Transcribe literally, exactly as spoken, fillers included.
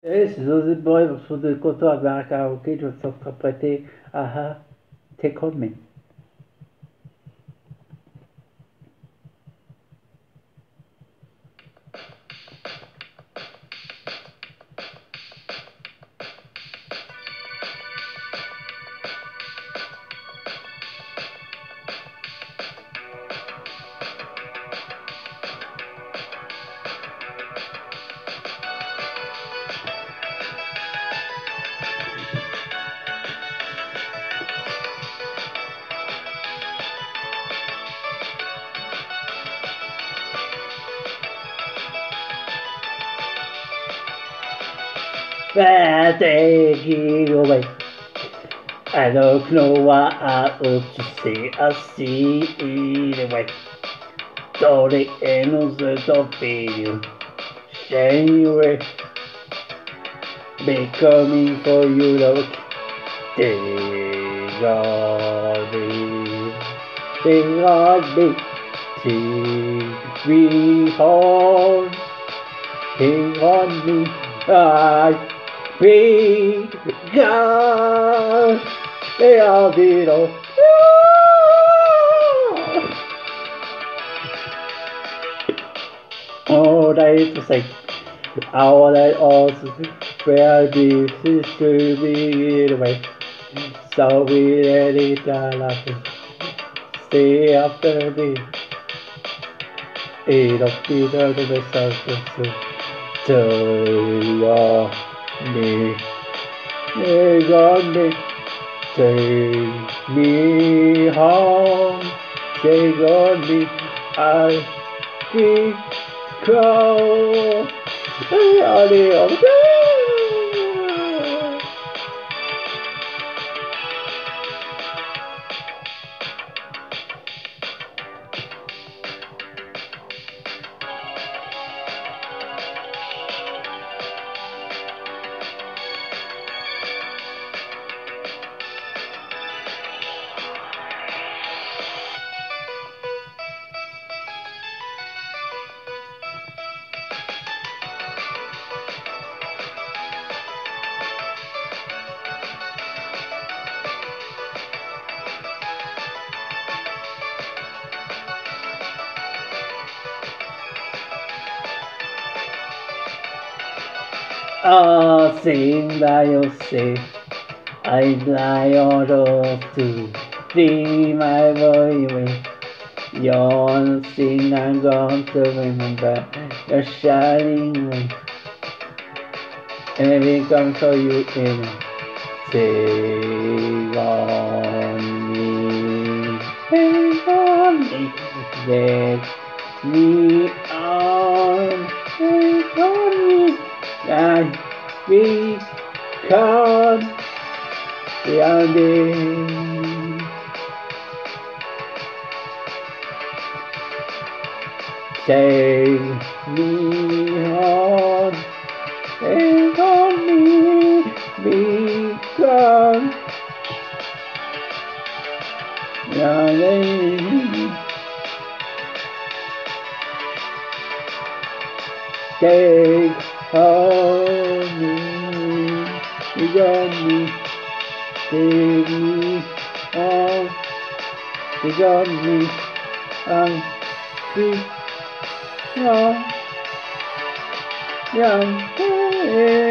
Eh, c'est José bourré, je suis content avec un karaoké, je vais s'interpréter Aha, Take On Me. Ah, take it away. I don't know what I ought to say, I see it away. Totally innocent of video. Anyway, be coming for you, look. Take on me, take on me, take me home, take on me, I be gone, I'll be all. All I to say, all I also will be to be away. So we let it laugh. Stay after me. It'll be the best Take on me, take on me, take me home, take on me, I be cold. Adios. Oh, sing that you say, I lie on those to see my boy. You're sing, I'm going to remember your shining way. And maybe come for you in. Sing on me, sing on me, let me on, sing on me. And we come beyond it. Take me on, take on me, be gone beyond it. Take on me, be on me, take me on, be on me, and be on, young.